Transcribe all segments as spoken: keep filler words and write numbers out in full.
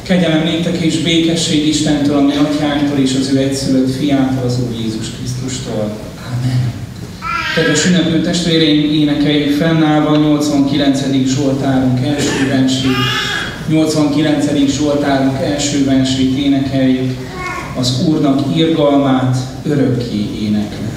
Kegyelem néktek és békesség Istentől, a mi atyánktól és az ő egyszülött fiától, az Úr Jézus Krisztustól. Amen. Kedves ünneplő testvéreim, énekeljük fennállva nyolcvankilencedik Zsoltárunk első versét. nyolcvankilencedik Zsoltárunk első versét énekeljük. Az Úrnak irgalmát örökké éneklem.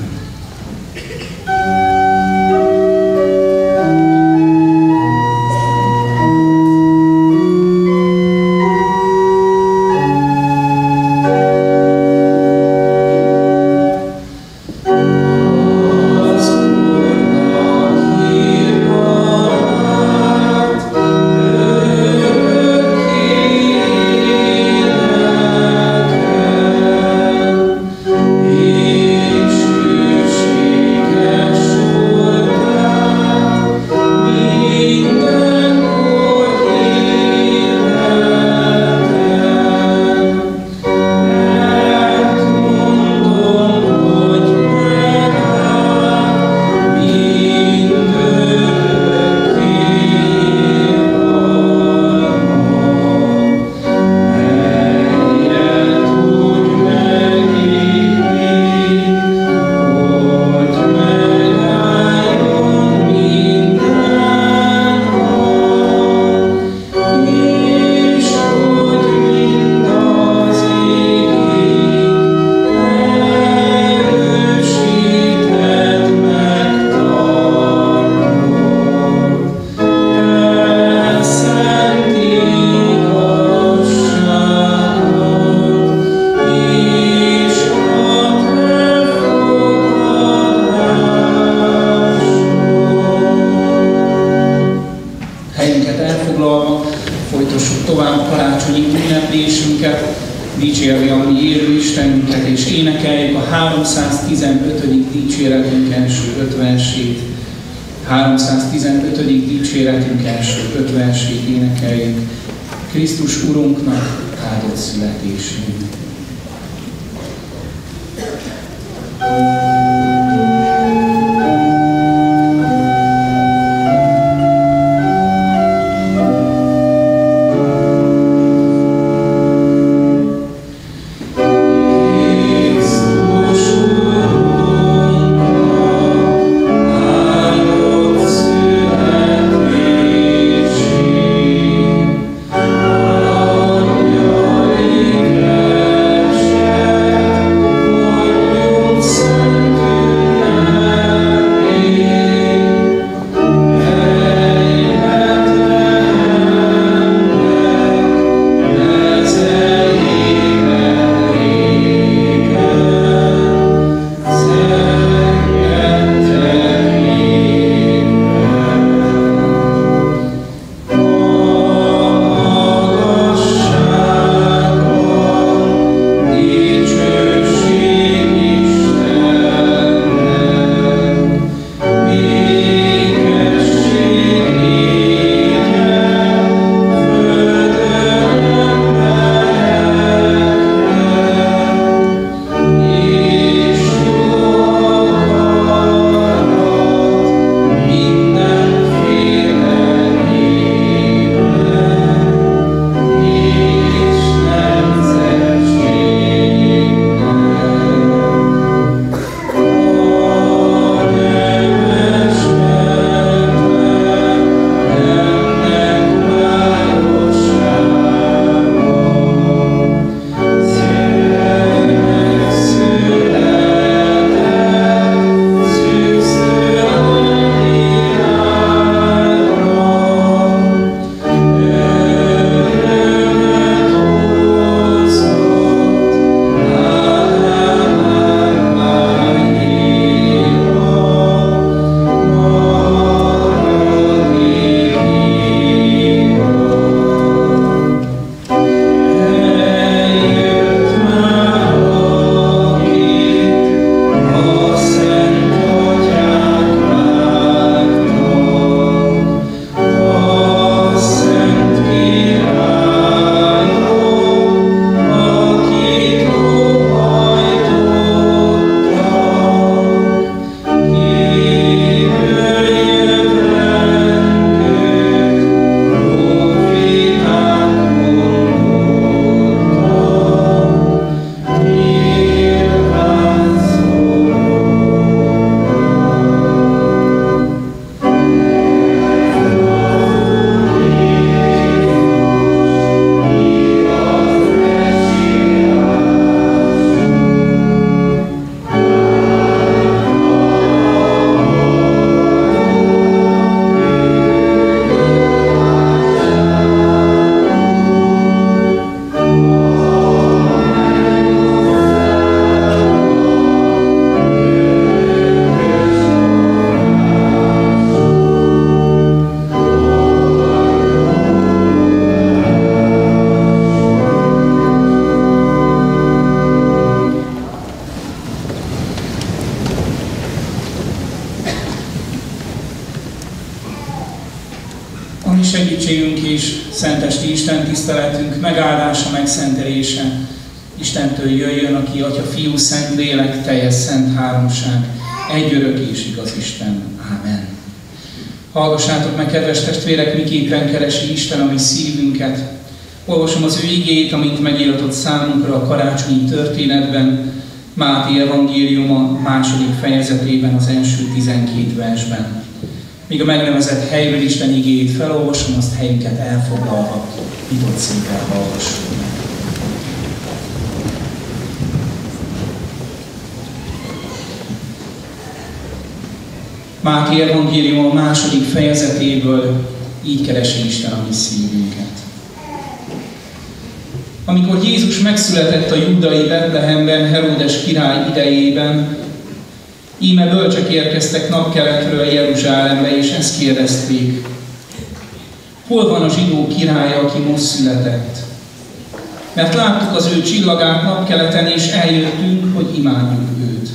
Dicsérve a mi élő Istenünket, és énekeljük a háromszáztizenötödik dicséretünk első öt versét. háromszáztizenötödik dicséretünk első öt versét énekeljük. Krisztus Urunknak áldott születésén. Thank you. mi segítségünk és szentesti Isten tiszteletünk megáldása, megszentelése Istentől jöjjön, aki Atya, Fiú, Szent Lélek, teljes szent háromság, egy örök és igaz Isten. Ámen. Hallgassátok meg, kedves testvérek, miképpen keresi Isten a mi szívünket. Olvasom az ő igéjét, amint megiratott számunkra a karácsonyi történetben, Máté evangéliuma második fejezetében, az első tizenkét versben. Míg a megnevezett helyről Isten igéjét felolvasom, azt helyünket elfoglalva, nyitott szívvel hallgassuk meg. Máté evangéliuma második fejezetéből így keresi Isten a mi szívünket. Amikor Jézus megszületett a júdai Betlehemben, Heródes király idejében, íme bölcsek érkeztek napkeletről Jeruzsálembe, és ezt kérdezték: hol van a zsidó királya, aki most született? Mert láttuk az ő csillagát napkeleten, és eljöttünk, hogy imádjuk őt.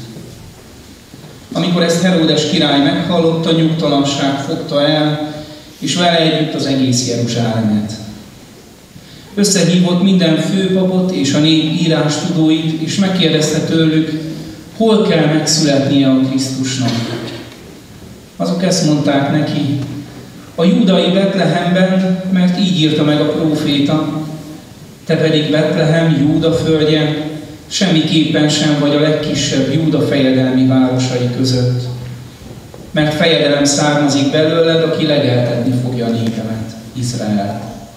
Amikor ezt Heródes király meghallotta, nyugtalanság fogta el, és vele együtt az egész Jeruzsálemet. Összehívott minden főpapot és a nép írástudóit, és megkérdezte tőlük, hol kell megszületnie a Krisztusnak. Azok ezt mondták neki: a júdai Betlehemben, mert így írta meg a próféta, te pedig Betlehem, Júda földje, semmiképpen sem vagy a legkisebb Júda fejedelmi városai között. Mert fejedelem származik belőled, aki legeltetni fogja a népemet, Izraelt.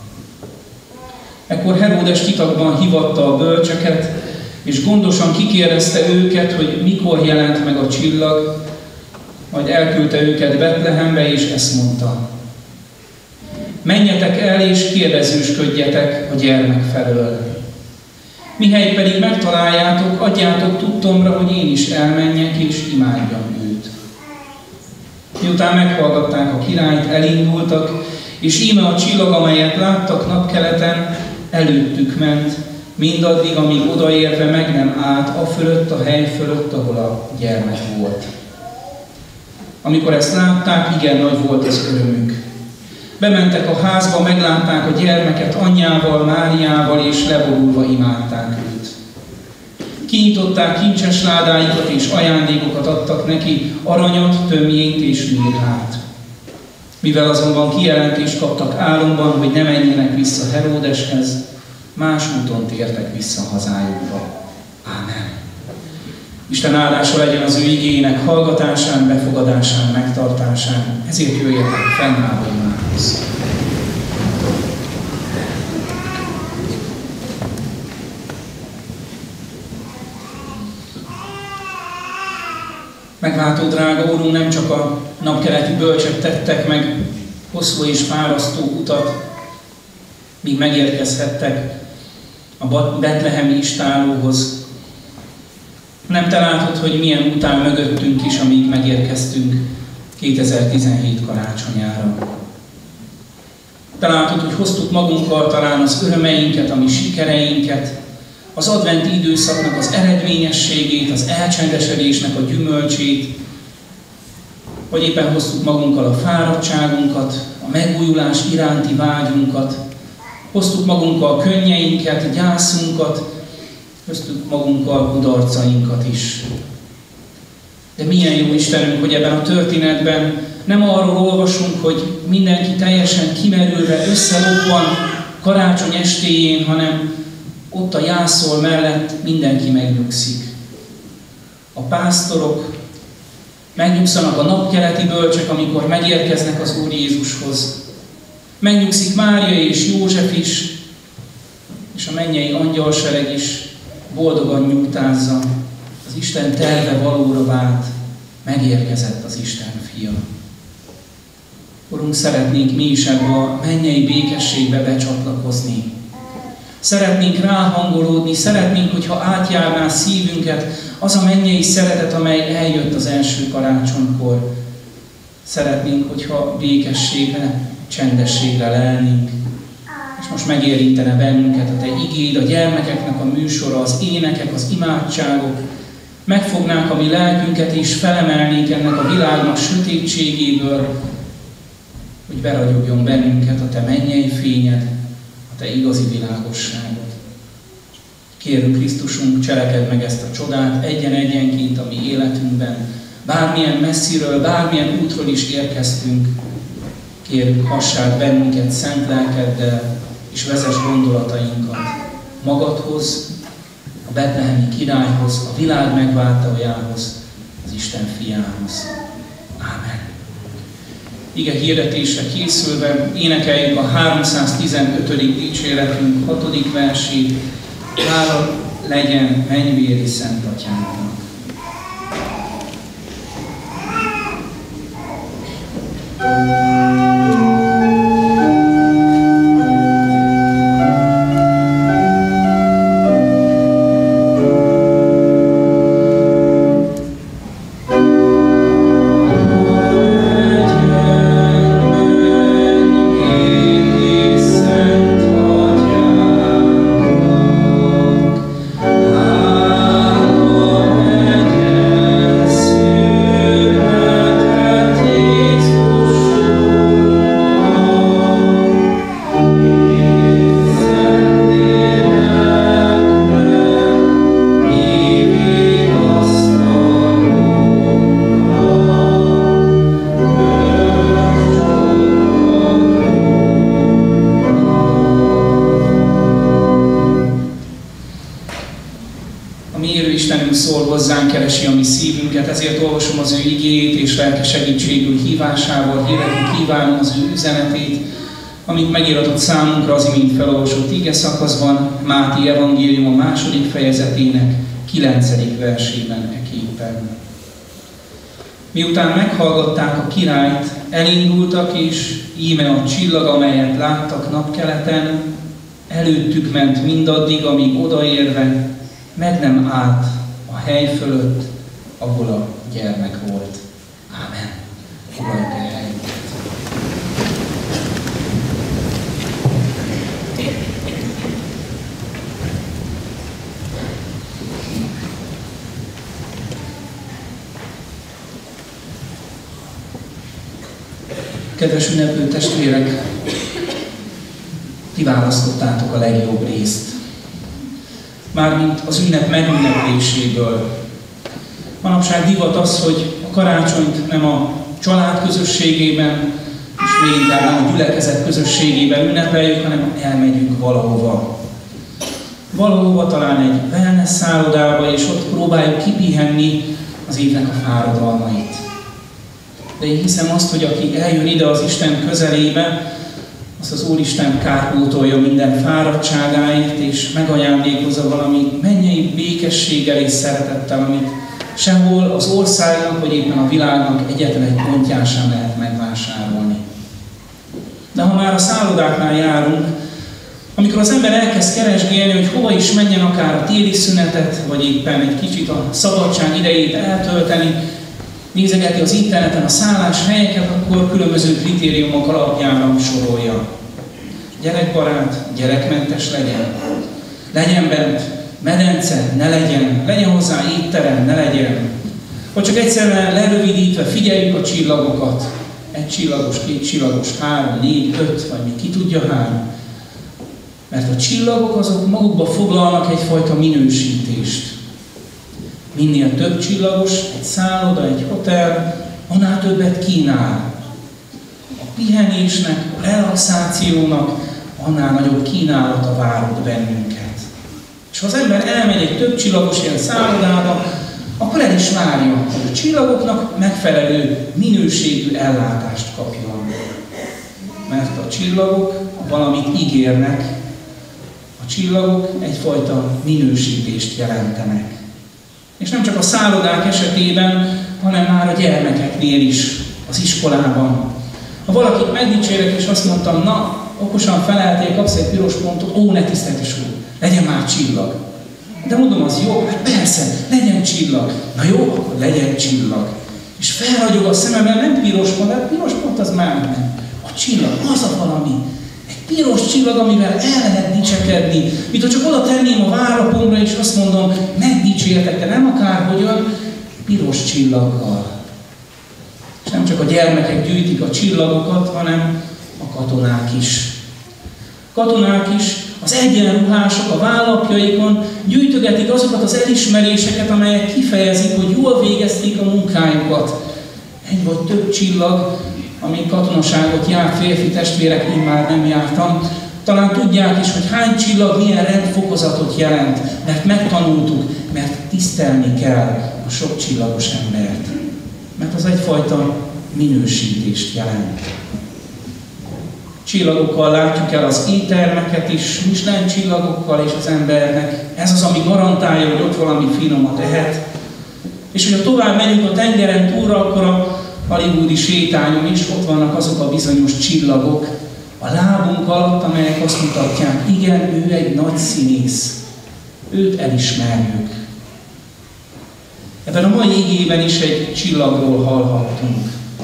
Ekkor Heródes titokban hívatta a bölcseket, és gondosan kikérdezte őket, hogy mikor jelent meg a csillag, majd elküldte őket Betlehembe, és ezt mondta: menjetek el, és kérdezősködjetek a gyermek felől. Mihelyt pedig megtaláljátok, adjátok tudtomra, hogy én is elmenjek, és imádjam őt. Miután meghallgatták a királyt, elindultak, és íme a csillag, amelyet láttak napkeleten, előttük ment, mindaddig, amíg odaérve meg nem állt a fölött, a hely fölött, ahol a gyermek volt. Amikor ezt látták, igen nagy volt az örömük. Bementek a házba, meglátták a gyermeket anyjával, Máriával, és leborulva imádták őt. Kinyitották kincses ládáikat, és ajándékokat adtak neki, aranyat, tömjént és mirhát. Mivel azonban kijelentést kaptak álomban, hogy ne menjenek vissza Heródeshez, más úton tértek vissza hazájukba. Ámen. Isten áldása legyen az ő igéjének hallgatásán, befogadásán, megtartásán. Ezért jöjjetek fennállva imádkozni. Megváltó drága Úrunk, nem csak a napkeleti bölcsek tettek meg hosszú és fárasztó utat, míg megérkezhettek a betlehemi istállóhoz. Nem te látod, hogy milyen után mögöttünk is, amíg megérkeztünk kétezer-tizenhét karácsonyára. Te látod, hogy hoztuk magunkkal talán az örömeinket, a mi sikereinket, az adventi időszaknak az eredményességét, az elcsendesedésnek a gyümölcsét, vagy éppen hoztuk magunkkal a fáradtságunkat, a megújulás iránti vágyunkat, hoztuk magunkkal könnyeinket, gyászunkat, hoztuk magunkkal kudarcainkat is. De milyen jó Istenünk, hogy ebben a történetben nem arról olvasunk, hogy mindenki teljesen kimerülve összelobban karácsony estéjén, hanem ott a jászol mellett mindenki megnyugszik. A pásztorok megnyugszanak, a napkeleti bölcsek, amikor megérkeznek az Úr Jézushoz. Megnyugszik Mária és József is, és a mennyei angyalsereg is boldogan nyugtázza. Az Isten terve valóra vált, megérkezett az Isten fia. Urunk, szeretnénk mi is ebbe a mennyei békességbe becsatlakozni. Szeretnénk ráhangolódni, szeretnénk, hogyha átjárná szívünket az a mennyei szeretet, amely eljött az első karácsonykor. Szeretnénk, hogyha békességre, csendességre lelnénk, és most megérintene bennünket a Te igéd, a gyermekeknek a műsora, az énekek, az imádságok, megfognák a mi lelkünket, és felemelnék ennek a világnak sötétségéből, hogy beragyogjon bennünket a Te mennyei fényed, a Te igazi világosságod. Kérünk, Krisztusunk, cselekedd meg ezt a csodát egyen-egyenként a mi életünkben. Bármilyen messziről, bármilyen útról is érkeztünk, kérünk, hassáld bennünket szent lelkeddel, és vezess gondolatainkat magadhoz, a betlehemi királyhoz, a világ megváltójához, az Isten fiához. Ámen. Ige hirdetésre készülve énekeljük a háromszáztizenötödik dicséretünk hatodik versét. Hála legyen mennyvéri Szent Atyánknak. Keresi a mi szívünket, ezért olvasom az ő igéjét, és lelke segítségül hívásával hirdetni kívánom az ő üzenetét, amit megíratott számunkra az imént felolvasott ige szakaszban, Máté evangélium a második fejezetének kilencedik versében eképpen. Miután meghallgatták a királyt, elindultak, és íme a csillag, amelyet láttak napkeleten, előttük ment mindaddig, amíg odaérve meg nem állt a hely fölött, ahol a gyermek volt. Ámen. Foglaljuk el helyünket. Kedves ünneplő testvérek, ti választottátok a legjobb részt. Mármint az ünnep megünnepléséből. Manapság divat az, hogy a karácsonyt nem a család közösségében, és még inkább nem a gyülekezet közösségében ünnepeljük, hanem elmegyünk valahova. Valahova, talán egy wellness szállodába, és ott próbáljuk kipihenni az évnek a fáradalmait. De én hiszem azt, hogy aki eljön ide az Isten közelébe, azt az Úristen kárpótolja minden fáradtságáit, és megajándékozza valami mennyei békességgel és szeretettel, amit sehol az országnak, vagy éppen a világnak egyetlen egy pontján sem lehet megvásárolni. De ha már a szállodáknál járunk, amikor az ember elkezd keresgélni, hogy hova is menjen akár a téli szünetet, vagy éppen egy kicsit a szabadság idejét eltölteni, nézegeti az interneten a szálláshelyeket, akkor különböző kritériumok alapján sorolja. Gyerekbarát, gyerekmentes legyen. Legyen bent medence, ne legyen. Legyen hozzá étterem, ne legyen. Vagy csak egyszerűen lerövidítve figyeljük a csillagokat. Egy csillagos, két csillagos, három, négy, öt, vagy még ki tudja hány. Mert a csillagok azok magukba foglalnak egyfajta minősítést. Minél több csillagos, egy szálloda, egy hotel, annál többet kínál. A pihenésnek, a relaxációnak annál nagyobb kínálata várott bennünket. És ha az ember elmegy egy több csillagos ilyen szállodába, akkor el is várja, hogy a csillagoknak megfelelő minőségű ellátást kapjon. Mert a csillagok valamit ígérnek, a csillagok egyfajta minősítést jelentenek. És nem csak a szállodák esetében, hanem már a gyermekeknél is, az iskolában. Ha valakit megdicsérek, és azt mondtam, na, okosan feleltél, kapsz egy piros pontot, ó, ne tiszteltes úr, legyen már csillag. De mondom, az jó, hát persze, legyen csillag. Na jó, akkor legyen csillag. És felragyog a szememben, nem piros pont, de piros pont az már nem. A csillag, az a valami. Egy piros csillag, amivel el lehet dicsekedni. Mint ha csak oda tenném a vállapomra, és azt mondom, megdicsértek, de nem akárhogyan, piros csillaggal. És nem csak csak a gyermekek gyűjtik a csillagokat, hanem a katonák is. Katonák is, az egyenruhások a vállapjaikon gyűjtögetik azokat az elismeréseket, amelyek kifejezik, hogy jól végezték a munkájukat. Egy vagy több csillag, ami katonaságot járt, férfi testvérek, én már nem jártam. Talán tudják is, hogy hány csillag milyen rendfokozatot jelent, mert megtanultuk, mert tisztelni kell a sok csillagos embert. Mert az egyfajta minősítést jelent. Csillagokkal látjuk el az éttermeket is, Michelin csillagokkal és az embernek. Ez az, ami garantálja, hogy ott valami finomat ehet. És hogyha tovább megyünk a tengeren túlra, akkor a hollywoodi sétányon is ott vannak azok a bizonyos csillagok a lábunk alatt, amelyek azt mutatják, igen, ő egy nagy színész. Őt elismerjük. Ebben a mai igében is egy csillagról hallhattunk.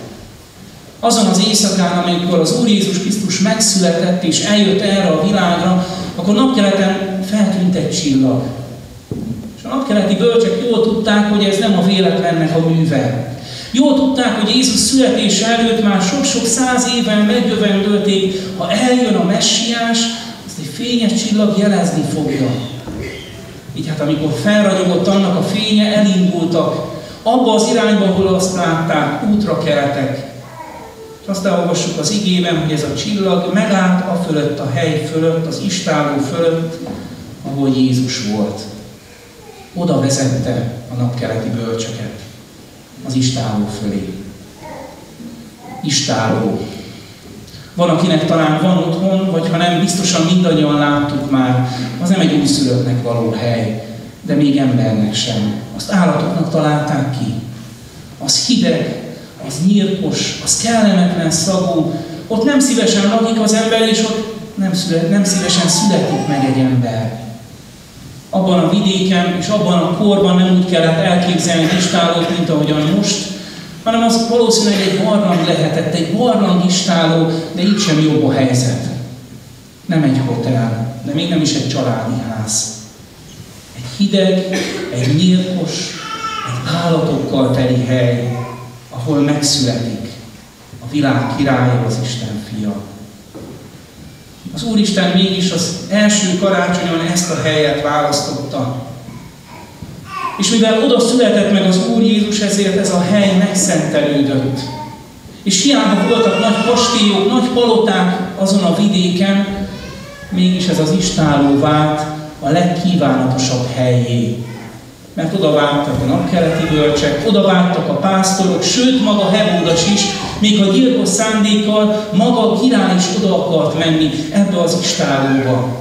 Azon az éjszakán, amikor az Úr Jézus Krisztus megszületett és eljött erre a világra, akkor napkeleten feltűnt egy csillag. És a napkeleti bölcsek jól tudták, hogy ez nem a véletlennek a műve. Jól tudták, hogy Jézus születése előtt már sok-sok száz éven megjövendölték, ha eljön a messiás, azt egy fényes csillag jelezni fogja. Így hát amikor felragyogott annak a fénye, elindultak abba az irányba, ahol azt látták, útra keltek. És azt elolvassuk az igében, hogy ez a csillag megállt a fölött, a hely fölött, az istálló fölött, ahol Jézus volt. Oda vezette a napkeleti bölcseket, az istálló fölé. Istálló. Van, akinek talán van otthon, vagy ha nem, biztosan mindannyian láttuk már, az nem egy újszülöttnek való hely, de még embernek sem. Azt állatoknak találták ki. Az hideg, az nyírkos, az kellemetlen szagú, ott nem szívesen lakik az ember, és ott nem, szület, nem szívesen születik meg egy ember. Abban a vidéken és abban a korban nem úgy kellett elképzelni egy istállót, mint ahogyan most, hanem az valószínűleg egy barlang lehetett, egy barlang istáló, de így sem jobb a helyzet. Nem egy hotel, de még nem is egy családi ház. Egy hideg, egy nyírkos, egy állatokkal teli hely, ahol megszületik a világ királya, az Isten fia. Az Úristen mégis az első karácsonyon ezt a helyet választotta. És mivel oda született meg az Úr Jézus, ezért ez a hely megszentelődött. És hiába voltak nagy kastélyok, nagy paloták azon a vidéken, mégis ez az istálló vált a legkívánatosabb helyé. Mert oda vágtak a napkeleti bölcsek, oda vágtak a pásztorok, sőt maga Heródes is, még a gyilkos szándékkal maga a király is oda akart menni ebbe az istállóba.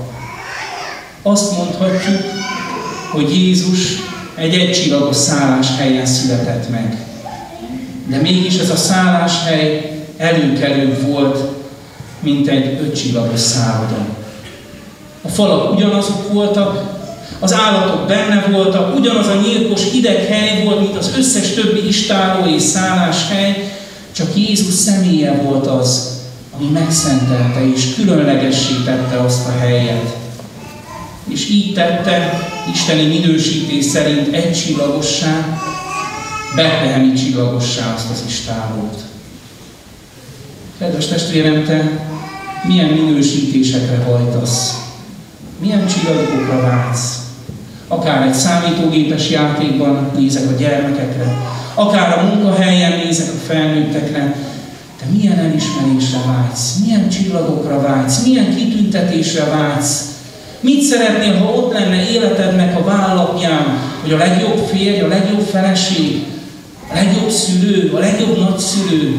Azt mondhatjuk, hogy Jézus egy egycsillagos szálláshelyen született meg. De mégis ez a szálláshely előkelőbb volt, mint egy ötcsillagos szálloda. A falak ugyanazok voltak, az állatok benne voltak, ugyanaz a nyírkos hideg hely volt, mint az összes többi istálló és szálláshely, csak Jézus személye volt az, ami megszentelte és különlegessé tette azt a helyet. És így tette isteni minősítés szerint egycsillagossá, betlehemi csillagossá azt az istállót. Kedves testvérem, te milyen minősítésekre hajtasz? Milyen csillagokra vágysz? Akár egy számítógépes játékban nézek a gyermekekre, akár a munkahelyen nézek a felnőttekre, te milyen elismerésre vágysz? Milyen csillagokra vágysz? Milyen kitüntetésre vágysz? Mit szeretnél, ha ott lenne életednek a vállapján, hogy a legjobb férj, a legjobb feleség, a legjobb szülő, a legjobb nagyszülő?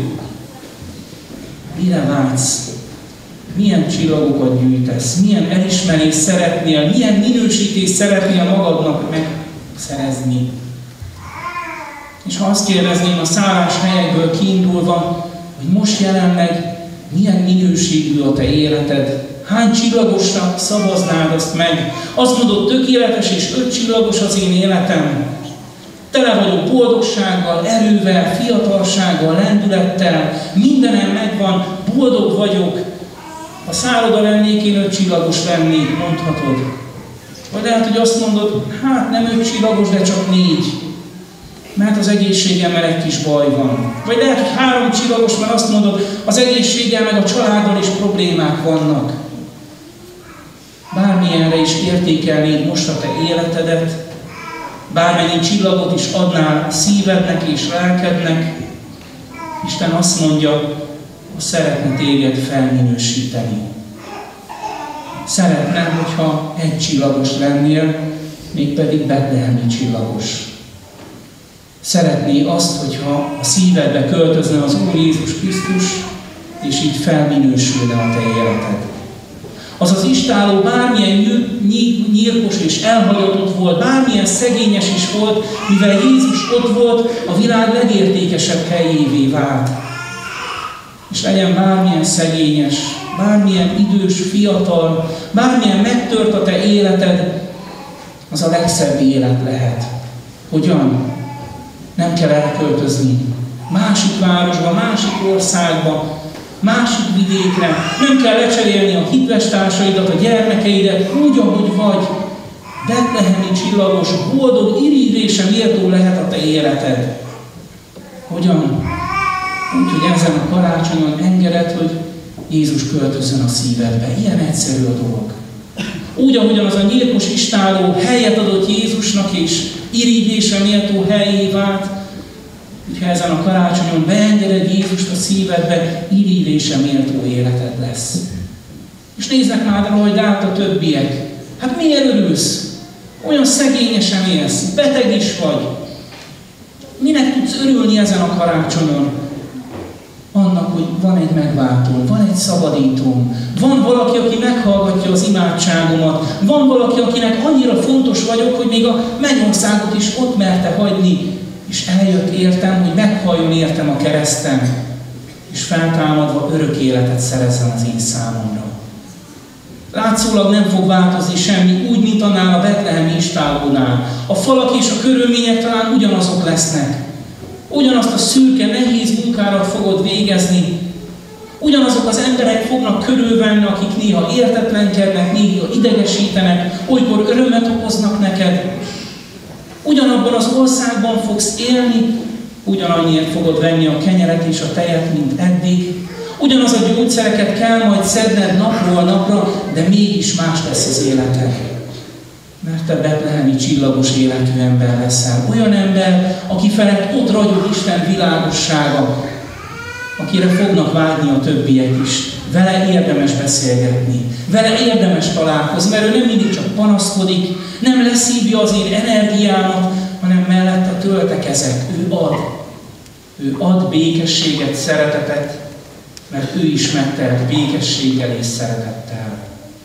Mire vágysz? Milyen csillagokat gyűjtesz? Milyen elismerést szeretnél? Milyen minősítést szeretnél magadnak megszerezni? És ha azt kérdezném a szálláshelyekből kiindulva, hogy most jelenleg milyen minőségű a te életed, hány csillagosra szavaznád azt meg? Azt mondod, tökéletes és ötcsillagos az én életem. Tele vagyok boldogsággal, erővel, fiatalsággal, lendülettel, mindenem megvan, boldog vagyok. Ha szálloda lennék, én ötcsillagos lennék, mondhatod. Vagy lehet, hogy azt mondod, hát nem ötcsillagos, de csak négy. Mert az egészségemmel egy kis baj van. Vagy lehet, hogy három csillagos, mert azt mondod, az egészséggel meg a családdal is problémák vannak. Bármilyenre is értékelnéd most a te életedet, bármennyi csillagot is adnál szívednek és lelkednek, Isten azt mondja, hogy szeretne téged felminősíteni. Szeretne, hogyha egy csillagos lennél, mégpedig betlehemi csillagos. Szeretné azt, hogyha a szívedbe költözne az Úr Jézus Krisztus, és így felminősülne a te életed. Az az istálló bármilyen nyírkos és elhagyatott volt, bármilyen szegényes is volt, mivel Jézus ott volt, a világ legértékesebb helyévé vált. És legyen bármilyen szegényes, bármilyen idős, fiatal, bármilyen megtört a te életed, az a legszebb élet lehet. Hogyan? Nem kell elköltözni másik városba, másik országba, másik vidékre. Nem kell lecserélni a hitves társaidat, a gyermekeidet, úgy, ahogy vagy. Betlehemi csillagos, boldog, irigylésre méltó lehet a te életed. Hogyan? Úgy, hogy ezen a karácsonyon engeded, hogy Jézus költözzön a szívedbe. Ilyen egyszerű a dolog. Úgy, ahogyan az a nyírkos istálló helyet adott Jézusnak, és irigylésre méltó helyé vált, hogyha ezen a karácsonyon beengeded Jézust a szívedbe, irigylésre méltó életed lesz. És néznek már arra, hogy át a többiek. Hát miért örülsz? Olyan szegényesen élsz, beteg is vagy. Minek tudsz örülni ezen a karácsonyon? Annak, hogy van egy megváltó, van egy szabadítóm, van valaki, aki meghallgatja az imádságomat, van valaki, akinek annyira fontos vagyok, hogy még a mennyországot is ott merte hagyni, és eljött értem, hogy meghalljon értem a kereszten, és feltámadva örök életet szerezzen az én számomra. Látszólag nem fog változni semmi, úgy, mint annál a betlehemi istállónál. A falak és a körülmények talán ugyanazok lesznek. Ugyanazt a szürke, nehéz munkárat fogod végezni. Ugyanazok az emberek fognak körülvenni, akik néha értetlenkednek, néha idegesítenek, olykor örömet okoznak neked. Ugyanabban az országban fogsz élni, ugyanannyiért fogod venni a kenyeret és a tejet, mint eddig. Ugyanaz a gyógyszereket kell majd szedned napról napra, de mégis más lesz az életed. Mert te betlehemi csillagos életű ember leszel. Olyan ember, aki felett ott ragyog Isten világossága, akire fognak vágyni a többiek is. Vele érdemes beszélgetni, vele érdemes találkozni, mert ő nem mindig csak panaszkodik, nem leszívja az én energiámat, hanem mellette töltekezek. Ő ad. Ő ad békességet, szeretetet, mert ő is megtelt békességgel és szeretettel.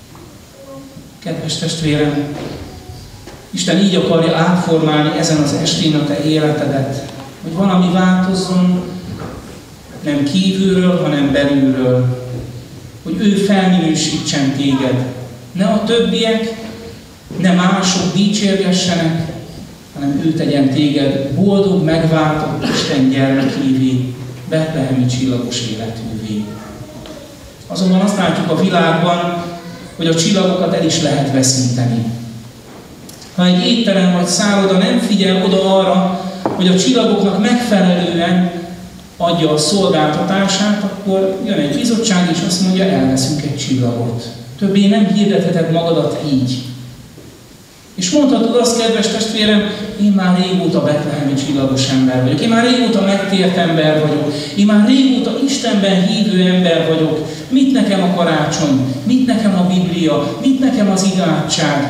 Kedves testvérem, Isten így akarja átformálni ezen az estén a te életedet, hogy valami változzon, nem kívülről, hanem belülről, hogy ő felminősítsen téged. Ne a többiek, ne mások dicsérgessenek, hanem ő tegyen téged boldog, megváltott Isten gyermekévé, betlehemi csillagos életűvé. Azonban azt látjuk a világban, hogy a csillagokat el is lehet veszíteni. Ha egy étterem vagy szálloda nem figyel oda arra, hogy a csillagoknak megfelelően adja a szolgáltatását, akkor jön egy bizottság és azt mondja, elveszünk egy csillagot. Többé nem hirdetheted magadat így. És mondhatod azt, kedves testvérem, én már régóta betlehemi csillagos ember vagyok, én már régóta megtért ember vagyok, én már régóta Istenben hívő ember vagyok. Mit nekem a karácsony? Mit nekem a Biblia? Mit nekem az imádság?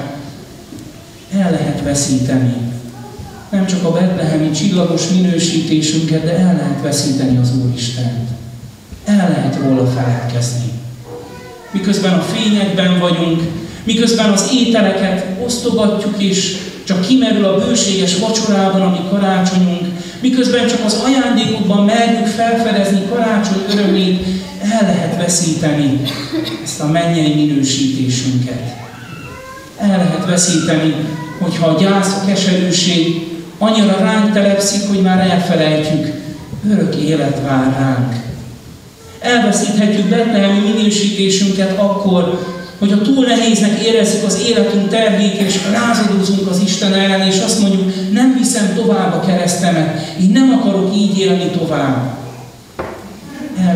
El lehet veszíteni. Nem csak a betlehemi csillagos minősítésünket, de el lehet veszíteni az Úristent. El lehet róla feledkezni. Miközben a fényekben vagyunk, miközben az ételeket osztogatjuk, és csak kimerül a bőséges vacsorában, ami karácsonyunk, miközben csak az ajándékokban merjük felfedezni karácsony örömét, el lehet veszíteni ezt a mennyei minősítésünket. El lehet veszíteni, hogyha a gyász, a keserűség annyira ránk telepszik, hogy már elfelejtjük, örök élet vár ránk. Elveszíthetjük betlehemi minősítésünket akkor, hogyha túl nehéznek érezzük az életünk terhét, és lázadózunk az Isten ellen, és azt mondjuk, nem viszem tovább a keresztemet, én nem akarok így élni tovább.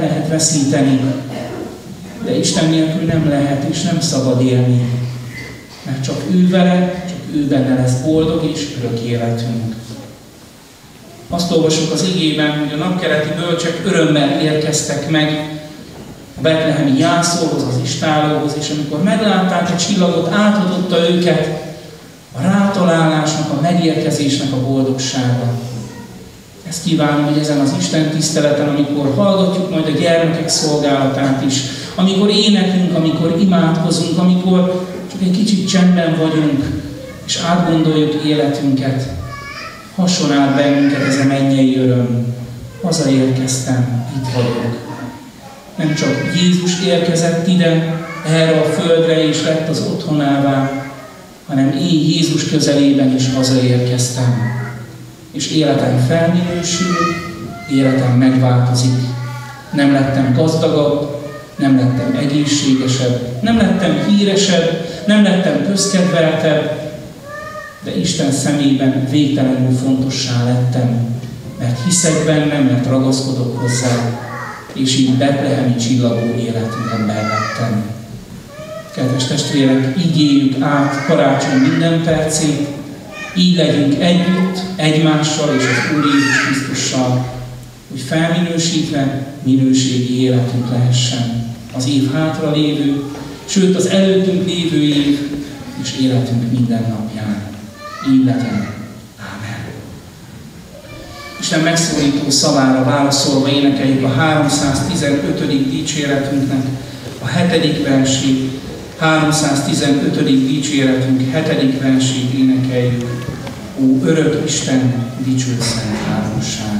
lehet veszíteni, de Isten nélkül nem lehet és nem szabad élni, mert csak ő vele, csak ő benne lesz boldog és örök életünk. Azt olvasok az igében, hogy a napkeleti bölcsek örömmel érkeztek meg a betlehemi jászolhoz, az istállóhoz, és amikor meglátták a csillagot, átadta őket a rátalálásnak, a megérkezésnek a boldogsága. Ezt kívánom, hogy ezen az Isten tiszteleten, amikor hallgatjuk majd a gyermekek szolgálatát is, amikor éneklünk, amikor imádkozunk, amikor csak egy kicsit csendben vagyunk, és átgondoljuk életünket, hasson át bennünket ez a mennyei öröm. Hazaérkeztem, itt vagyok. Nem csak Jézus érkezett ide, erre a földre, és lett az otthonává, hanem én Jézus közelében is hazaérkeztem. És életem felminősül, életem megváltozik. Nem lettem gazdagabb, nem lettem egészségesebb, nem lettem híresebb, nem lettem közkedveltebb, de Isten szemében végtelenül fontossá lettem, mert hiszek benne, mert ragaszkodok hozzá, és így betlehemi csillagó életemben lettem. Kedves testvérek, így éljük át karácsony minden percét, így legyünk együtt, egymással és az Úr Jézus Krisztussal, hogy felminősítve minőségi életünk lehessen az év hátra lévő, sőt az előttünk lévő év és életünk minden napján. Így legyen. Ámen. Isten megszólító szavára válaszolva énekeljük a háromszáztizenötödik dicséretünknek a hetedik versét, háromszáztizenötödik dicséretünk hetedik versét énekeljük. Ó, örök Isten, dicső szent háromság!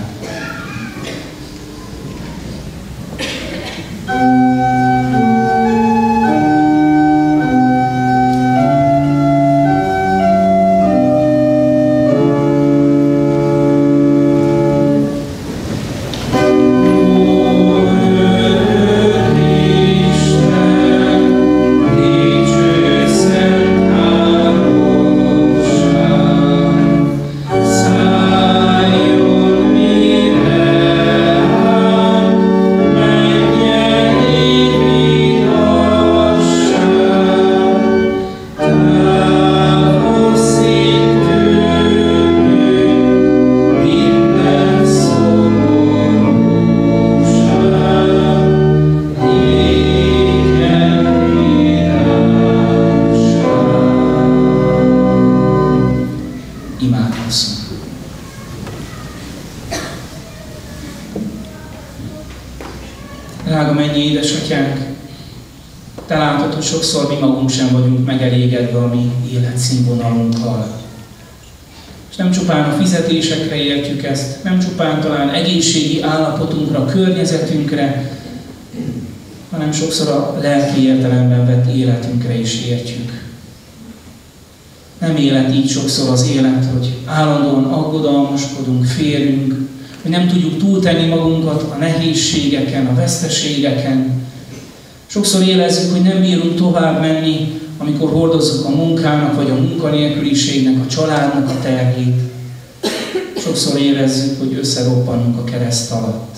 Drága mennyi édesatyánk, te látod, hogy sokszor mi magunk sem vagyunk megelégedve a mi életszínvonalunkkal. És nem csupán a fizetésekre értjük ezt, nem csupán talán egészségi állapotunkra, környezetünkre, hanem sokszor a lelki értelemben vett életünkre is értjük. Nem élet így sokszor az élet, hogy állandóan aggodalmaskodunk, félünk, hogy nem tudjuk túltenni magunkat a nehézségeken, a veszteségeken. Sokszor érezzük, hogy nem bírunk tovább menni, amikor hordozzuk a munkának, vagy a munkanélküliségnek, a családnak a terhét. Sokszor érezzük, hogy összeroppanunk a kereszt alatt.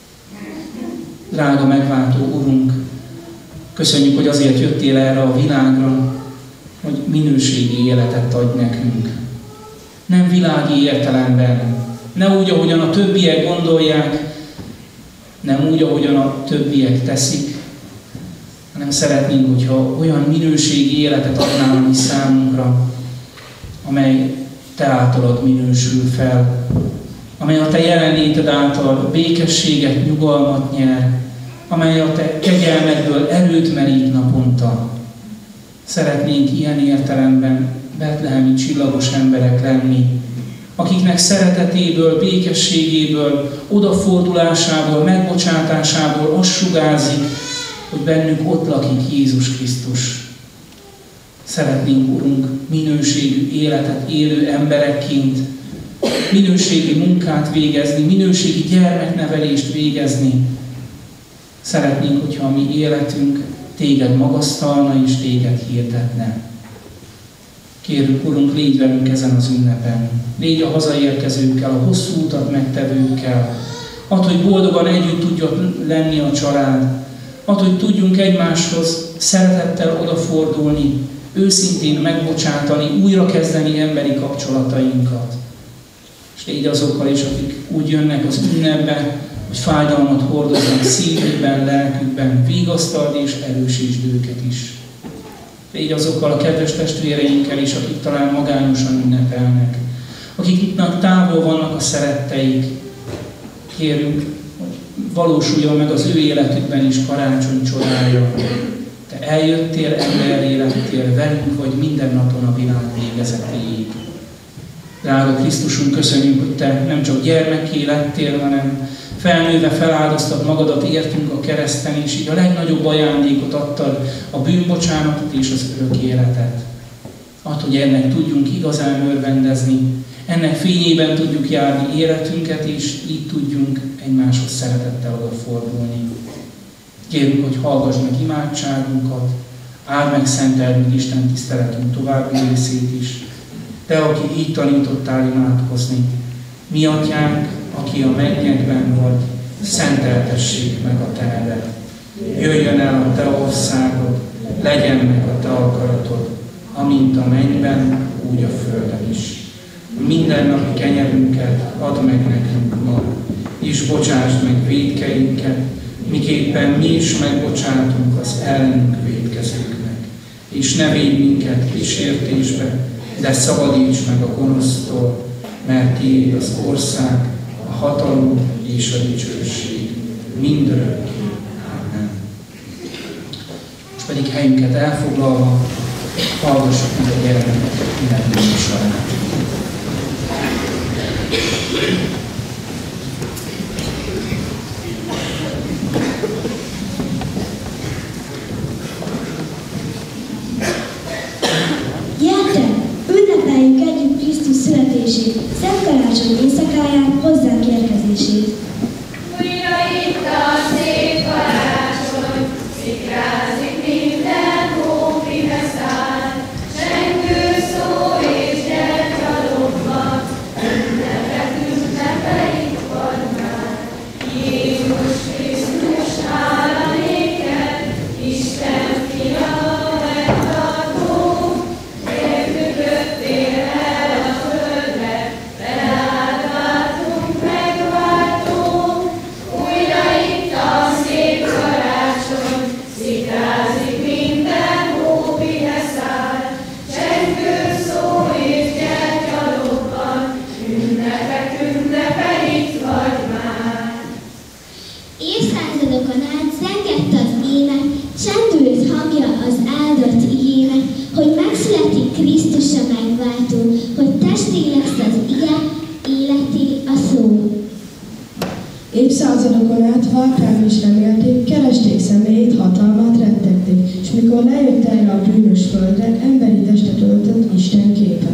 Drága megváltó Urunk, köszönjük, hogy azért jöttél erre a világra, hogy minőségi életet adj nekünk. Nem világi értelemben, ne úgy, ahogyan a többiek gondolják, nem úgy, ahogyan a többiek teszik, hanem szeretnénk, hogyha olyan minőségi életet adnál mi számunkra, amely te általad minősül fel, amely a te jelenléted által békességet, nyugalmat nyer, amely a te kegyelmedből erőt merít naponta. Szeretnénk ilyen értelemben betlehemi csillagos emberek lenni, akiknek szeretetéből, békességéből, odafordulásából, megbocsátásából az sugárzik, hogy bennünk ott lakik Jézus Krisztus. Szeretnénk, Urunk, minőségű életet élő emberekként, minőségi munkát végezni, minőségi gyermeknevelést végezni. Szeretnénk, hogyha a mi életünk téged magasztalna és téged hirdetne. Kérjük, Urunk, légy velünk ezen az ünnepen. Légy a hazaérkezőkkel, a hosszú utat megtevőkkel, Add, hogy boldogan együtt tudjon lenni a család. Add, hogy tudjunk egymáshoz szeretettel odafordulni, őszintén megbocsátani, újrakezdeni emberi kapcsolatainkat. És légy azokkal is, akik úgy jönnek az ünnepbe, hogy fájdalmat hordoznak szívükben, lelkükben, vigasztald és erősítsd őket is. Légy azokkal a kedves testvéreinkkel is, akik talán magányosan ünnepelnek, akiknek távol vannak a szeretteik. Kérünk, hogy valósuljon meg az ő életükben is karácsony csodája. Te eljöttél, emberré lettél, velünk vagy minden napon a világ végezetéig. Drága Krisztusunk, köszönjük, hogy Te nem csak gyermekké lettél, hanem felnőve feláldoztad magadat értünk a kereszten, és így a legnagyobb ajándékot adtad, a bűnbocsánatot és az örök életet. Add, hogy ennek tudjunk igazán örvendezni, ennek fényében tudjuk járni életünket, és így tudjunk egymáshoz szeretettel odafordulni. Kérünk, hogy hallgass meg imádságunkat, áld meg, szenteld meg Isten tiszteletünk további részét is. Te, aki így tanítottál imádkozni, mi Atyánk, aki a mennyekben vagy, szenteltessék meg a Te neved. Jöjjön el a Te országod, legyen meg a Te akaratod, amint a mennyben, úgy a földön is. Mindennapi kenyerünket add meg nekünk ma, és bocsásd meg vétkeinket, miképpen mi is megbocsátunk az ellenünk vétkezőknek. És ne védj minket kísértésbe, de szabadíts meg a gonosztól, mert tiéd az ország, a hatalom és a dicsőség mindörökké. Amen. Most pedig helyünket elfoglalva, hallgassuk meg a gyermekeket ünnepélni során. Ünnepeljük együtt Krisztus születését, Szent Karácsony éjszakáján hozzánk érkezését. Újra itt a szép karácsony, szikrázik minden hófibe száll, csengő szó és gyertyalobban, ünnepek ünnepeik van már. Jézus Krisztus, hála néked, Isten fia megtartó, jöttél el a földre, feláldváltunk, megváltunk. Újra itt a szép karácsony, szikrázik minden hófibe száll, csengő szó és gyertyalobban, ünnepek ünnepe itt vagy már. Évszázadokon át zengett az ének, csendült hangja az áldott igének, hogy megszületik Krisztus a megváltó, hogy testé lesz az ige, életé a szó. Évszázadokon át várták és remélték, keresték személyét, hatalmát rettegték, és mikor lejött erre a bűnös földre, emberi testet öltött Isten képe.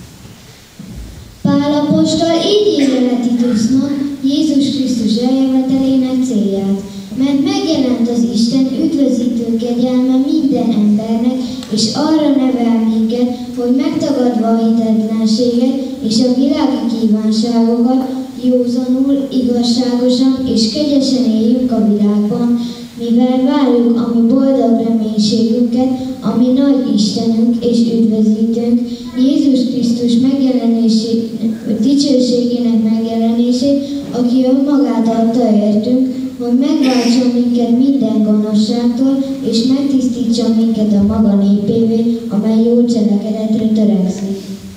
Pál apostol így írja le Titusnak Jézus Krisztus eljövetelének célját, mert megjelent az Isten üdvözítő kegyelme minden embernek, és arra nevel minket, hogy megtagadva a hitetlenséget és a világi kívánságokat, józanul, igazságosan és kegyesen éljünk a világban, mivel várjuk a mi boldog reménységünket, ami nagy Istenünk és üdvözítőnk, Jézus Krisztus megjelenését, dicsőségének megjelenését, aki önmagát adta értünk, hogy megváltson minket minden gonoszságtól, és megtisztítson minket a maga népévé, amely jó cselekedetre törekszik.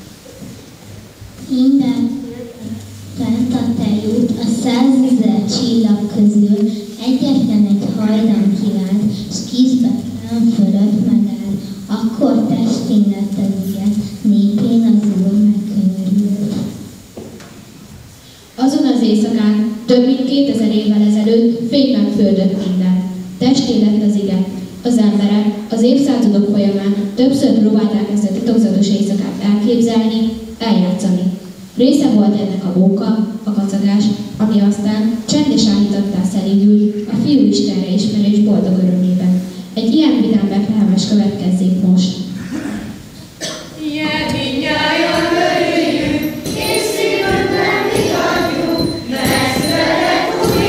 Minden fent a te jut a százezer csillag közül, egyetlen egy hajdan kivált, s kízvetlen fölött megállt, akkor testén lett az ige, népén az Úr megkönyörült. Azon az éjszakán, több mint kétezer évvel ezelőtt fény megföldött minden. Testé lett az ige. Az emberek az évszázadok folyamán többször próbálták ezt a titokzatos éjszakát elképzelni, eljátszani. Része volt ennek a móka, a kacagás, ami aztán csendes állítottá szelídül a Fiúistenre ismerés boldog örömében. Egy ilyen vidám Betlehemes következzék most. Ilyen mindnyájan örüljünk, és szívünkben mi adjuk, megszületett új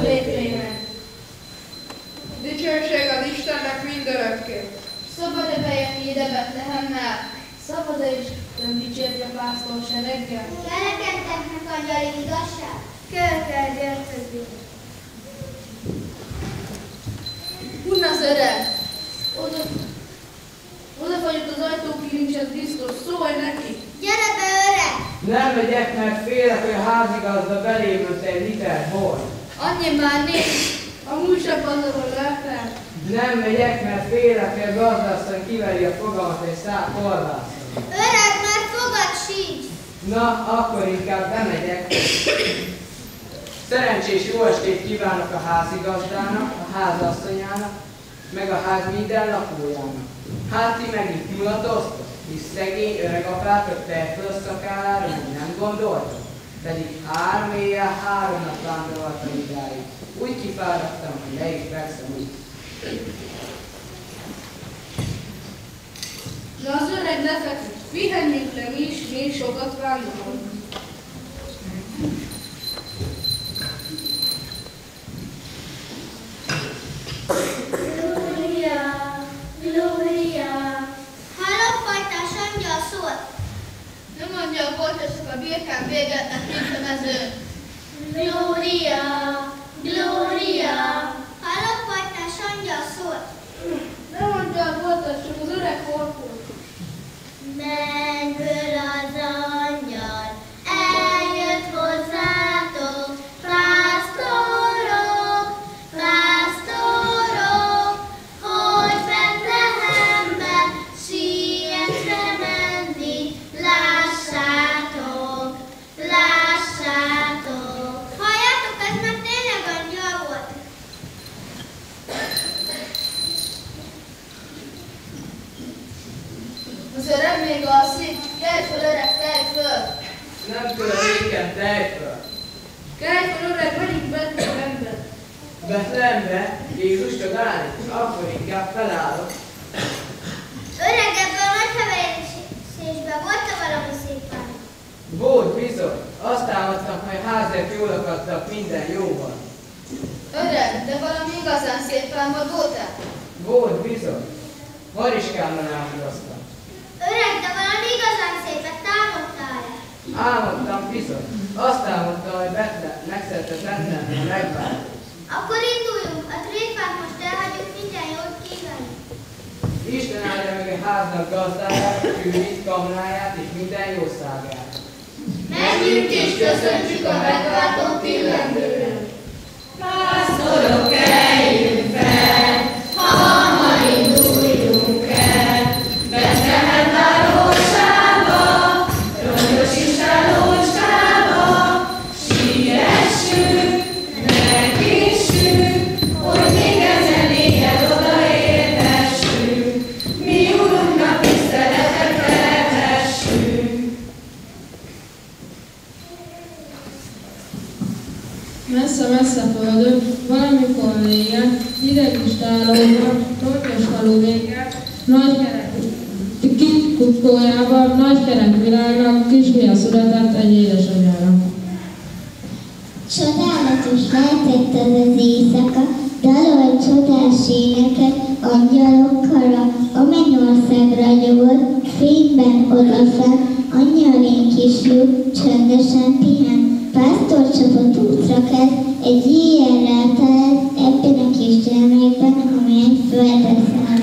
békének. Dicsőség az Istennek mindörökké. Szabad-e bejönni ide Betlehemmel? Szabad-e Isten dicsérje pásztor sereggel? Kelekenteknek angyali igazság? Kölkel gyertekbé. Unnasz öreg! Oda, oda fagyott az ajtókilincset biztos, szólj neki! Gyere be, öreg! Nem megyek, mert félek, hogy a házigazda belépült egy liter bor. Annyi már nincs, a múlsra pazarol lefel. Nem megyek, mert félek, hogy a gazdasszony kiveri a fogamat egy szál kolbászra. Öreg, már fogad sincs! Na, akkor inkább bemegyek. Szerencsés jó estét kívánok a házigazdának, a házasszonyának, meg a ház minden lakójának. Hát ti megint mulatoztok, hisz szegény öreg apátok tejfölszakállára úgy nem gondoltok. Pedig három éjjel, három nap vándoroltam idáig. Úgy kifáradtam, hogy le is fekszem úgy. Na az öreg lefeküdt, pihenjünk le mi is, mi is sokat vándorolunk. Glória, Glória! Hallottfajtás angyal szólt. Nem angyal volt, csak a birkán végetnek mint a mezőn. Glória, Glória! Hallottfajtás angyal szólt. Nem angyal volt, csak az öreg horkol. Mennyből az angyal eljött hozzátok, pásztorok, pásztorok, hogy Betlehembe sietve menni, lássátok, lássátok. Halljátok, ez már tényleg angyal volt. Az öreg még alszik, kelj föl öreg, kelj föl! Nem tudom éken tejföl. Kelj föl öreg, megyünk Betlehembe! Betlehembe Jézustól állni, akkor inkább felállok. Öreg, ebből a nagy heverésésben volt-e valami szépen? Volt bizony, azt álmodtam, hogy a házért jól akadtak minden jóval. Öreg, de valami igazán szép álmod volt-e? Volt bizony, Mariskámmal álmodoztam. Öreg, de valami igazán szépet álmodtál-e? Álmodtam bizony, azt álmodtam, hogy Betle, megszeretett Betlehemben megváltozik. Akkor induljunk, a tréfát most elhagyjuk, minden jót kívánjuk. Isten áldja meg a háznak gazdáját, kőit, kamráját és minden jószágát. Menjünk és köszöntsük a megváltott illendőre. Pásztorok, eljünk fel, hamar induljunk el. Betlehem városába, rongyos istálóskába, siessünk, ne késsünk, hogy még ezen éjjel odaérhessünk. Mi Urunknak tiszteletet tehessünk. Messze-messze földön, valamikor régen, hideg istálóban, rongyos falu vége, nagy kerek, kis kukkójában, nagy kerek világnak kisfia született egy édesanyjára. Csodálatos lehetett az az éjszaka, dalolt csodás éneket, angyalokkal a mennyország ragyogott, fényben odafent, angyalén kisfiú csöndesen pihen, pásztorcsapat útra kezd, egy éjjelrel teled ebben a kis gyermekben, amelyen földre száll.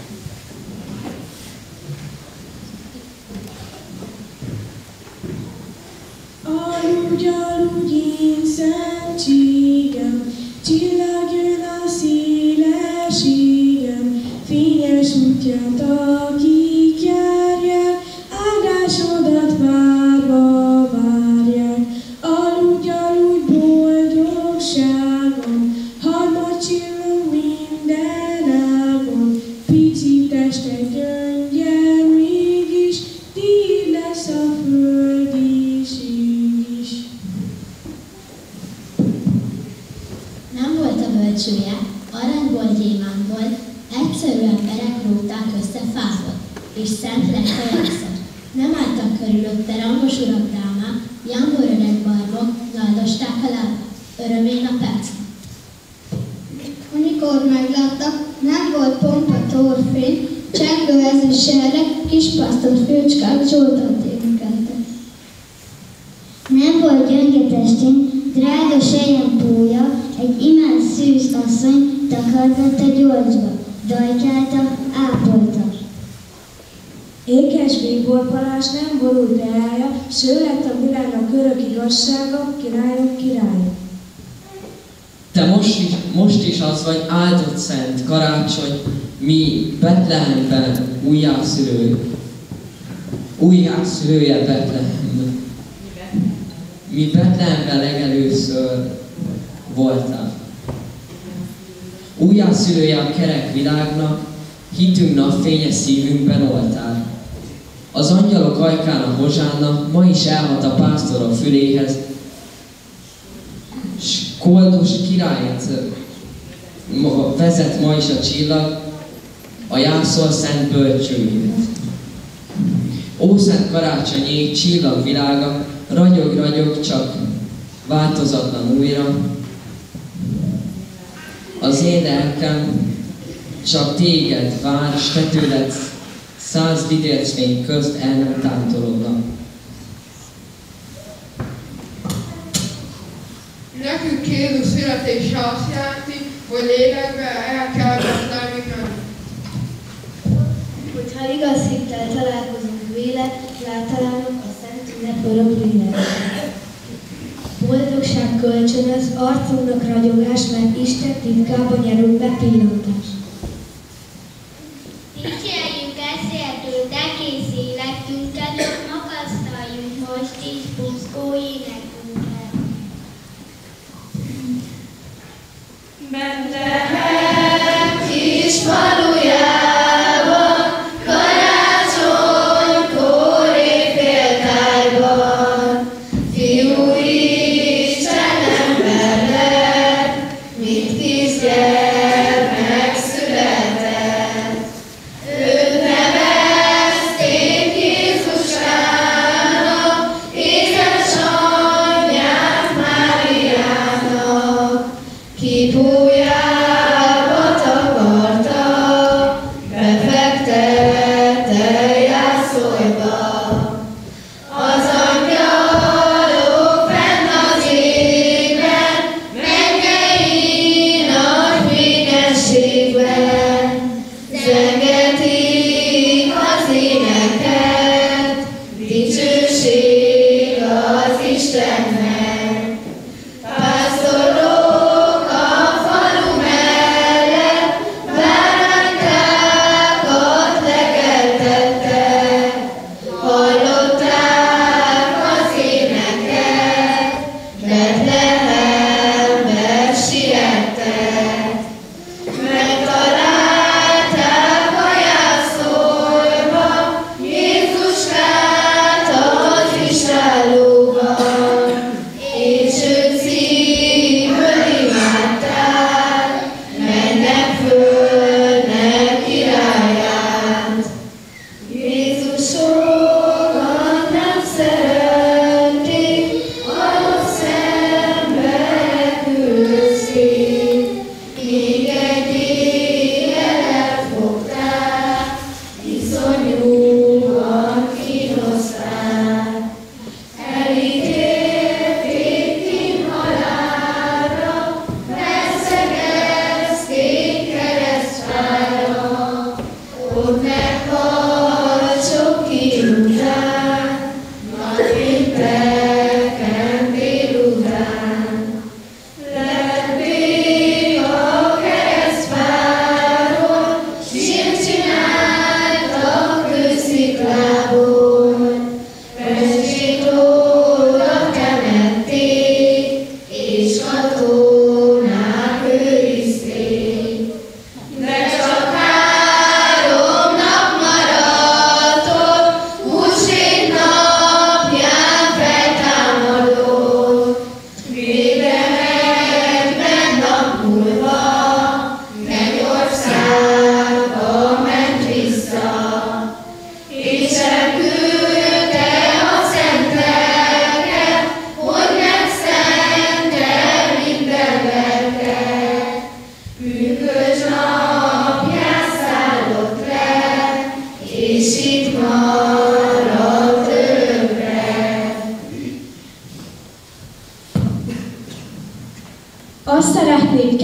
Aludj, aludj, én szentségem, csillagjon a széles égen, fényes útját, akik járják, áldásodat várva várják. Aludj, aludj, boldogságom, harmad csillog minden ágon, pici tested gyöngyel mégis, tiéd lesz a föld is, is. Nem volt a bölcsője, aranyból, gyémántból, egyszerű emberek róták össze fából, és szent lett a jászat. Nem álltak körülötte rangos urak dámák, jámbor öreg barbok, naldosták a lábát, örömén a percnek. Tór meglátta, nem volt pompa tórfény, csengő ezüst serleg, kis pásztor főcskák Zsoltant énekeltek. Nem volt gyönge testén, drága selyempója, egy imád szűz asszony takargatta gyolcsba, dajkálta, ápolta. Ékes bíborpalás nem borult teája, s ő lett a világnak örök igazsága, királyok királya. Te most is, most is az vagy áldott szent karácsony, mi Betlehemben újjászülő, újjászülője Betlehem. Mi Betlehemben legelőször voltál. Újjászülője a kerek világnak, hitünk napfénye szívünkben oltál. Az angyalok ajkán a hozsánna ma is elhat a pásztorok füléhez, s koldus királyt vezet ma is a csillag, a jászol szent bölcsőjét. Ó, szent karácsony ég, csillagvilága, ragyog, ragyog, csak változatlan újra. Az én lelkem csak téged vár, s te tőled száz vidércfény közt el nem tántorodnak. Nekünk Jézus születése azt jelenti, hogy lélekben el kell Betlehemig menni. Hogyha igaz hittel találkozunk vele, látalának a szent ünnep örök lényegében. Boldogság kölcsönöz, arcunknak ragyogás, mert Isten titkában nyerünk be pillantást. Dicsérjük ezért őt egész életünket, magasztaljunk most is buzgó énekünket. Betlehem kis falujában, karácsonykor éjféltájban, fiú Isten ember lett, mint kisgyermek született. Őt nevezték Jézuskának, édesanyját Máriának, kipújába takarta, befektette jászolba. Az angyalok fenn az égben, mennyei nagy fényességben, zengetik az éneket, dicsőség az Istennek. Pásztorok a falu mellett, báránykákat legeltettek, hallották az éneket, Betlehembe siettek. Megtalálták a jászolba Jézuskát az istálóban, és őt szívből imádták, mennek földnek királyát. Jézusokat nem szerették, a rossz emberek üldözik,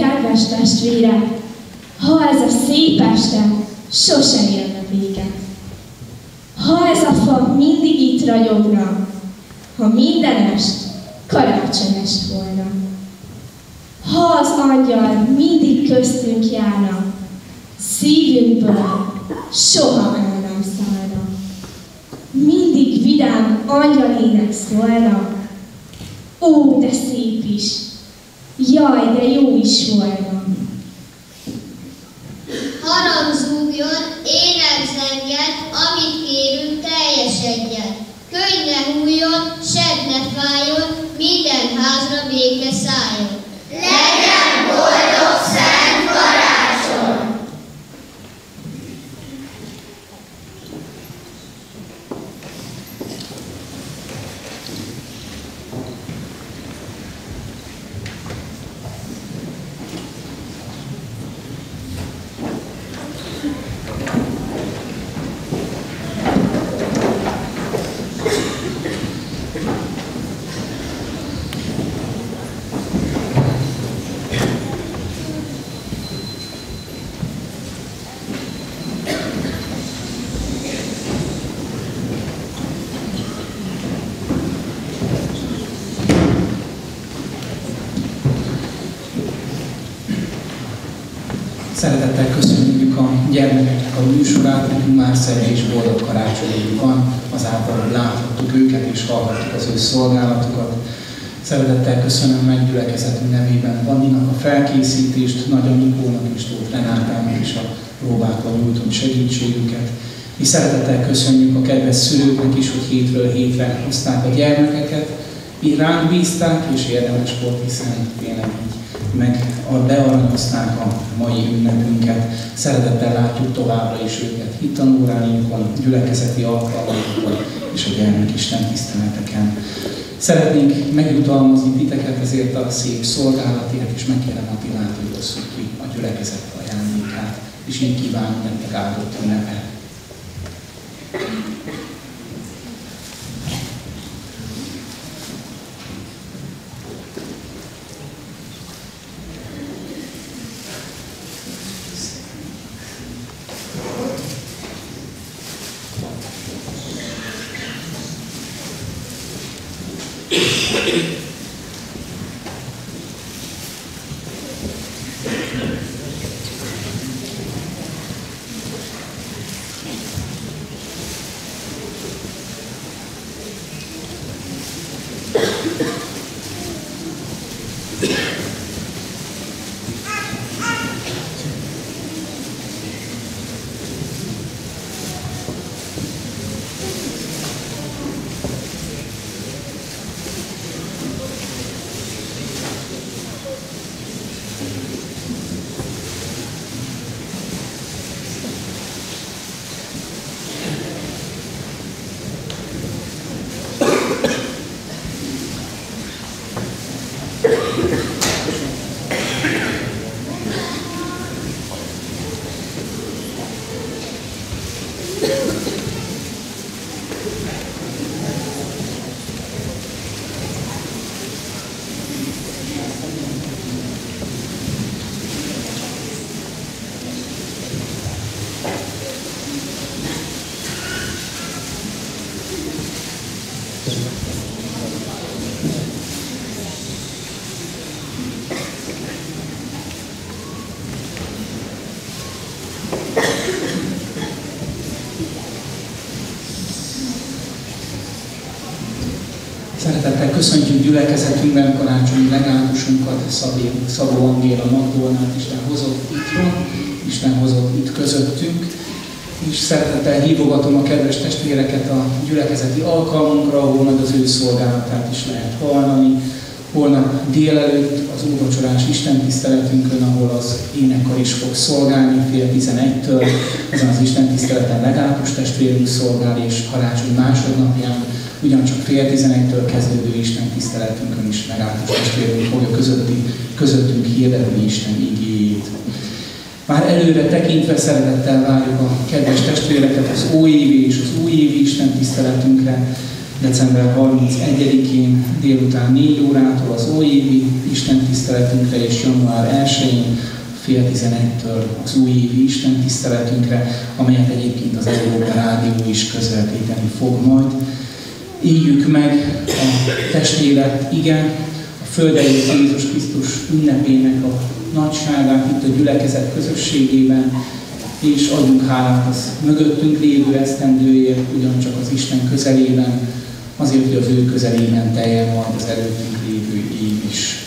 kedves testvérek, ha ez a szép este sose érne véget, ha ez a fa mindig itt ragyogna, ha minden est karácsonyest volna, ha az angyal mindig köztünk járna, szívünkből soha el nem szállna, mindig vidám angyalének szólna, ó, de szép is, jaj, de jó is volna. Harang zúgjon, ének zengjen, amit kérünk teljesedjen. Könny ne hújjon, sedd ne fájjon, minden házra béke szálljon. Legyen boldog szent karácsony! Szeretettel köszönjük a gyermekeknek a műsorát, nekünk már szebb és boldog karácsonyunk van, azáltal láthattuk őket és hallhattuk az ő szolgálatukat. Szeretettel köszönöm meg gyülekezetünk nevében Vanninak a felkészítést, Nagy Anikónak és Tóth Renátának is a próbákon nyújtott segítségüket. Mi szeretettel köszönjük a kedves szülőknek is, hogy hétről hétre hozták a gyermekeket, így ránk bízták, és érdemes volt, hiszen tényleg így meg bearanyozták a mai ünnepünket. Szeretettel látjuk továbbra is őket hittanóráinkon, gyülekezeti alkalmaikon és a gyermekisten tiszteleteken. Szeretnénk megjutalmazni titeket ezért a szép szolgálatért, és megkérem Attilát, hogy osszuk ki a gyülekezet ajándékát, és így kívánunk nektek áldott ünnepet. Szeretettel köszöntjük gyülekezetünkben karácsonyi legátusunkat, Szabó Angéla Magdolnát, Isten hozott itthon, Isten hozott itt közöttünk, és szeretettel hívogatom a kedves testvéreket a gyülekezeti alkalmunkra, ahol meg az ő szolgálatát is lehet hallani. Holnap délelőtt az úrvacsorás istentiszteletünkön, ahol az énekkar is fog szolgálni fél tizenegytől. Ezen az istentiszteleten legátus testvérünk szolgál, és karácsony másodnapján ugyancsak fél tizenegytől kezdődő istentiszteletünkön is legátus testvérünk fogja közötti, közöttünk hirdetni Isten igéjét. Már előre tekintve szeretettel várjuk a kedves testvéreket az óévi és az újévi istentiszteletünkre. december harmincegyedikén délután négy órától az ójévi istentiszteletünkre és január elsején fél tizenegytől az újévi istentiszteletünkre, amelyet egyébként az Európa Rádió is közvetíteni fog majd. Éljük meg a testélet, igen, a földejött Jézus Krisztus ünnepének a nagyságát itt a gyülekezet közösségében, és adjunk hálát az mögöttünk lévő esztendőért, ugyancsak az Isten közelében, azért, hogy az ő közelében teljen majd az előttünk lévő év is.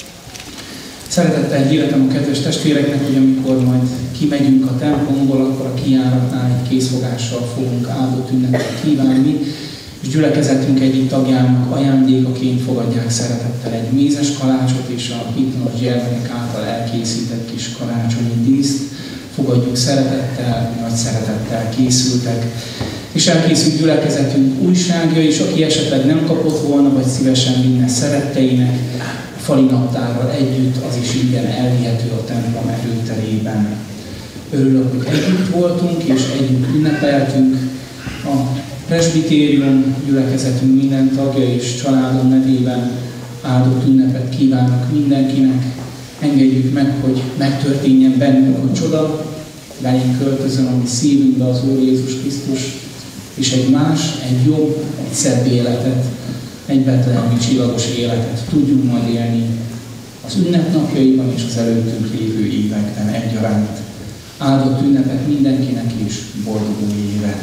Szeretettel hirdetem a kedves testvéreknek, hogy amikor majd kimegyünk a templomból, akkor a kijáratnál egy készfogással fogunk áldott ünnepet kívánni, és gyülekezetünk egyik tagjának ajándékaként fogadják szeretettel egy mézes kalácsot és a hitnos gyermekek által elkészített kis karácsonyi díszt. Fogadjuk szeretettel, nagy szeretettel készültek. És elkészült gyülekezetünk újságja is, aki esetleg nem kapott volna, vagy szívesen vinne szeretteinek, a fali naptárral együtt, az is ingyen elvihető a templom erőterében. Örülök, hogy együtt voltunk, és együtt ünnepeltünk. A presbitérium gyülekezetünk minden tagja és családom nevében áldott ünnepet kívánok mindenkinek. Engedjük meg, hogy megtörténjen bennünk a csoda, belénk költözön a mi szívünkbe az Úr Jézus Krisztus, és egy más, egy jobb, egy szebb életet, egy betlehemi csillagos életet tudjunk majd élni az ünnepnapjaiban és az előttünk lévő években egyaránt. Áldott ünnepet mindenkinek és boldog új évet!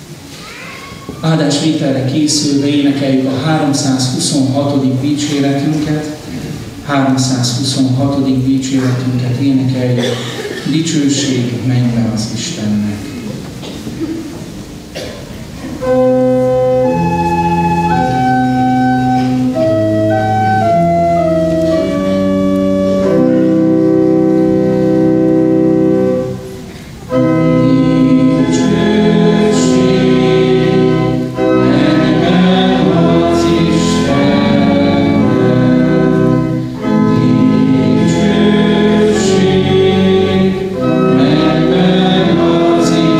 Áldásvételre készülve énekeljük a háromszázhuszonhatodik dicséretünket, háromszázhuszonhatodik dicséretünket énekeljük, dicsőség mennyben az Istennek. Amen.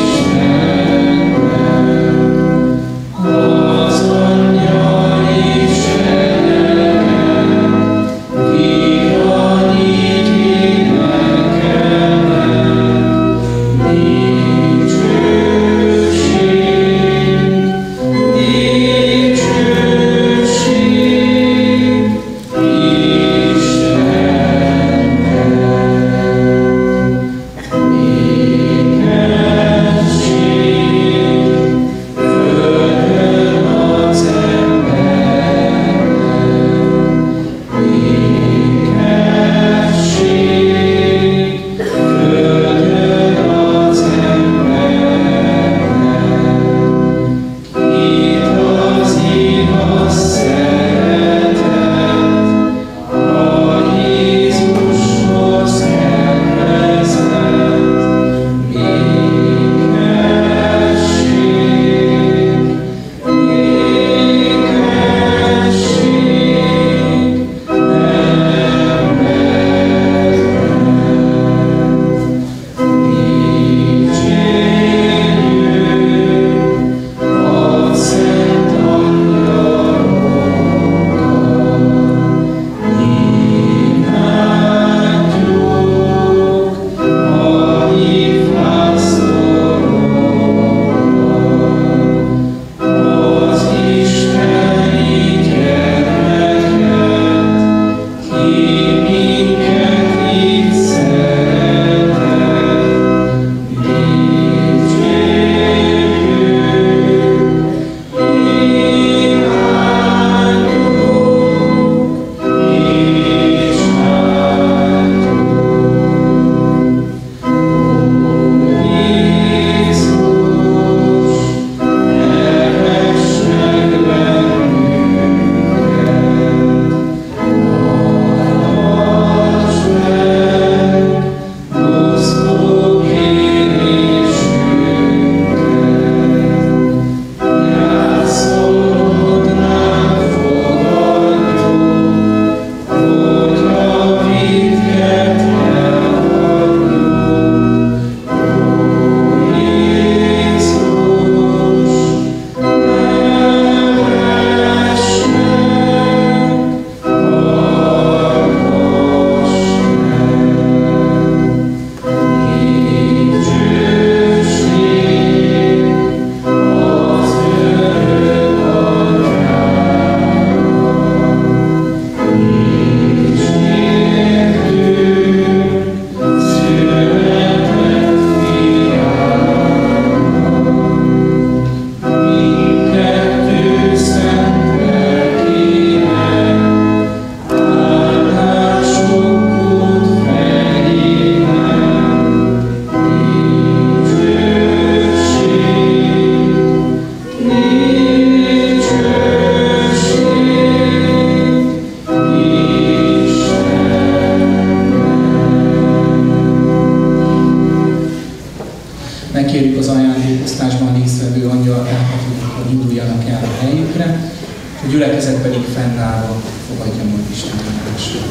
Megkérjük az ajándékosztásban résztvevő angyaltákat, hogy induljanak el a helyükre, és a gyülekezet pedig fennállva fogadja majd Isten áldását.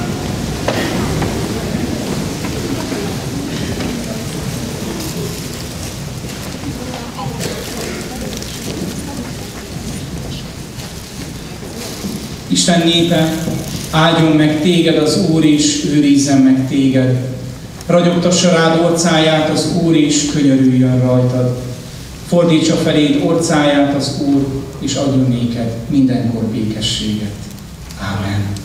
Isten népe, áldjon meg téged az Úr is, őrizzen meg téged. Ragyogtassa rád orcáját az Úr is, könyörüljön rajtad. Fordítsa feléd orcáját az Úr, és adjon néked mindenkor békességet. Ámen.